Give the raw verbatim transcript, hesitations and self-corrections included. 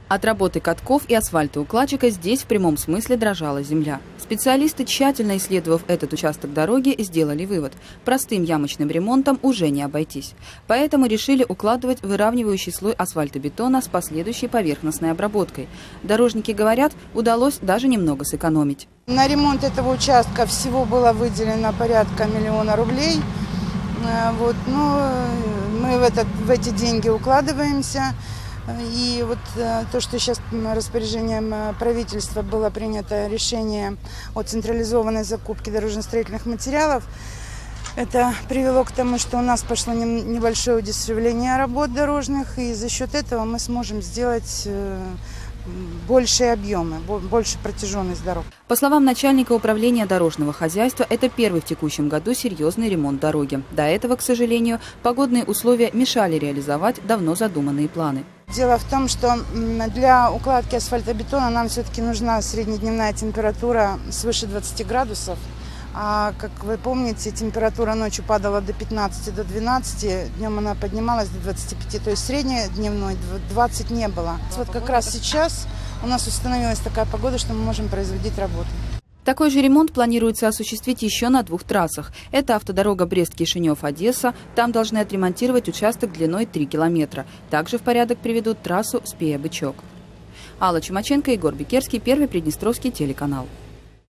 От работы катков и асфальтоукладчика здесь в прямом смысле дрожала земля. Специалисты, тщательно исследовав этот участок дороги, сделали вывод – простым ямочным ремонтом уже не обойтись. Поэтому решили укладывать выравнивающий слой асфальтобетона с последующей поверхностной обработкой. Дорожники говорят, удалось даже немного сэкономить. На ремонт этого участка всего было выделено порядка миллиона рублей. Вот, но мы в, этот, в эти деньги укладываемся. И вот то, что сейчас распоряжением правительства было принято решение о централизованной закупке дорожно-строительных материалов, это привело к тому, что у нас пошло небольшое удешевление работ дорожных, и за счет этого мы сможем сделать большие объемы, больше протяженность дорог. По словам начальника управления дорожного хозяйства, это первый в текущем году серьезный ремонт дороги. До этого, к сожалению, погодные условия мешали реализовать давно задуманные планы. Дело в том, что для укладки асфальтобетона нам все-таки нужна среднедневная температура свыше двадцати градусов. А, как вы помните, температура ночью падала до пятнадцати, до двенадцати, днем она поднималась до двадцати пяти, то есть средней дневной двадцать не было. Вот как раз сейчас у нас установилась такая погода, что мы можем производить работу. Такой же ремонт планируется осуществить еще на двух трассах. Это автодорога Брест-Кишинев-Одесса. Там должны отремонтировать участок длиной три километра. Также в порядок приведут трассу Спея-Бычок. Алла Чумаченко, Егор Бекерский, Первый Приднестровский телеканал.